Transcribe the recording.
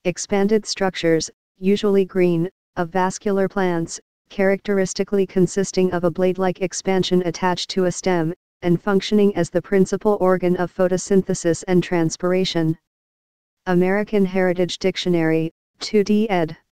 expanded structures, usually green, of vascular plants, characteristically consisting of a blade-like expansion attached to a stem, and functioning as the principal organ of photosynthesis and transpiration. American Heritage Dictionary, 2D ed.